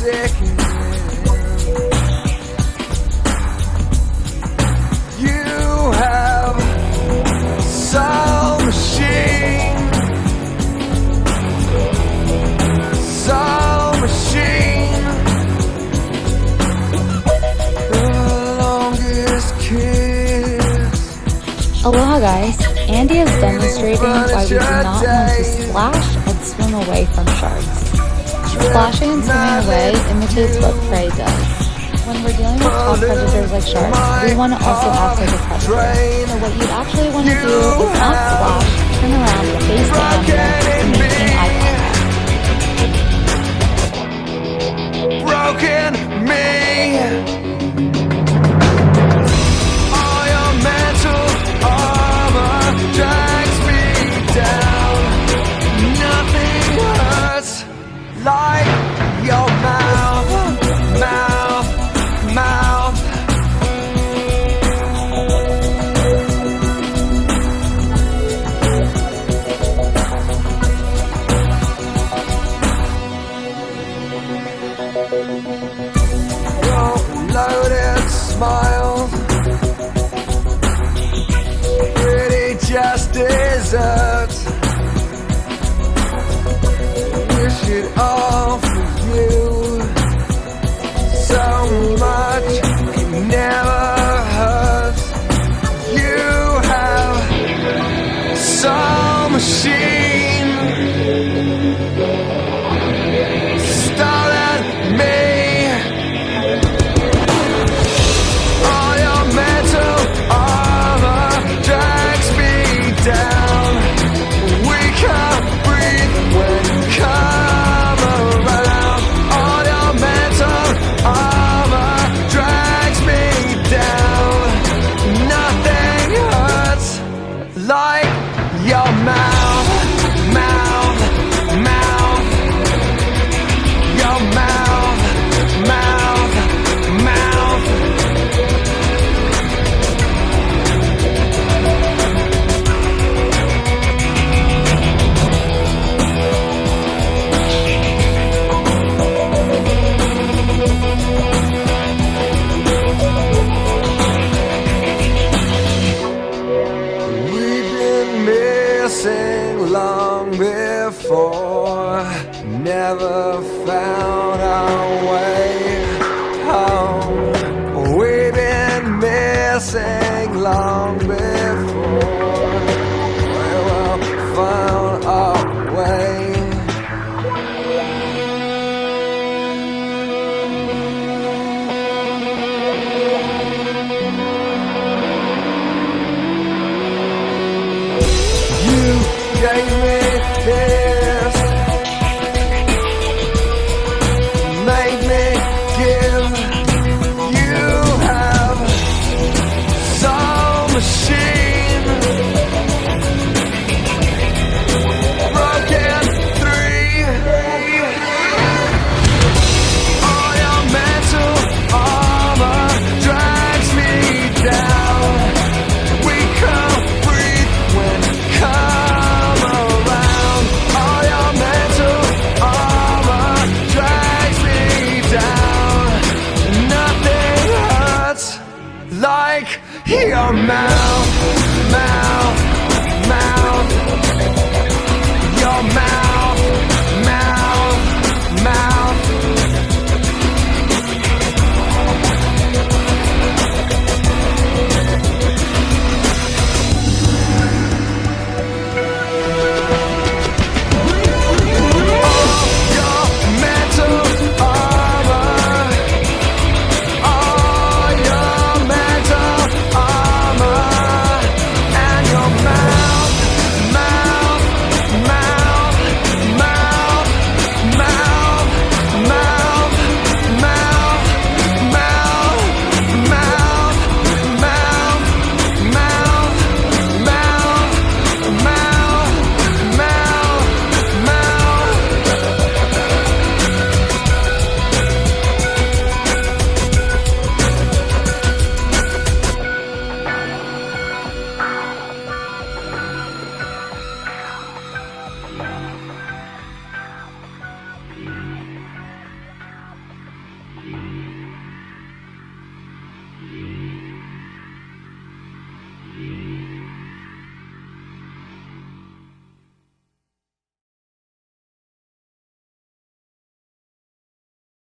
sticking in. You have soul machine, soul machine, the longest kiss. Aloha guys, Andy is demonstrating why we do not want to splash and swim away from sharks. Splashing and swimming away imitates what prey does. When we're dealing with top predators like sharks, we want to also act like a predator. So what you actually want to do is not splash, turn around, face the animal, and maintain eye contact. Broken me. All your mental armor drags me down. Nothing hurts like your mouth, mouth, mouth. Your loaded smile, pretty just dessert. Wish it all for you. So much it never hurts. You have soul machine, stolen me. All your mental armor drags me down. We can't breathe when you come around. All your mental armor drags me down. Nothing hurts like your mouth, mouth, mouth. Your mouth, mouth, mouth. We've been missing long before, never found.